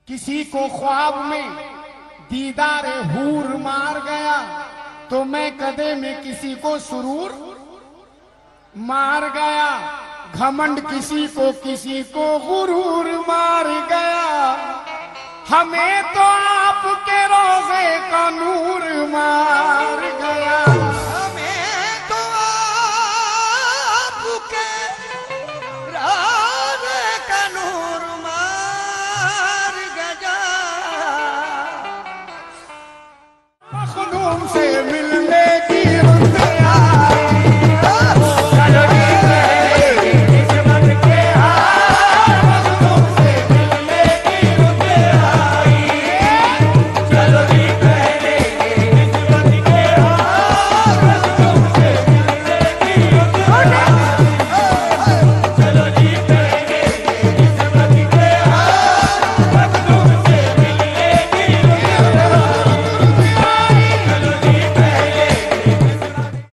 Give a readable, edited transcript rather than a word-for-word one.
किसी को ख्वाब में दीदार हूर मार गया, तो मैं कदे में किसी को सुरूर मार गया। घमंड किसी को गुरूर मार गया, हमें तो आपके रोजे का नूर मार गया।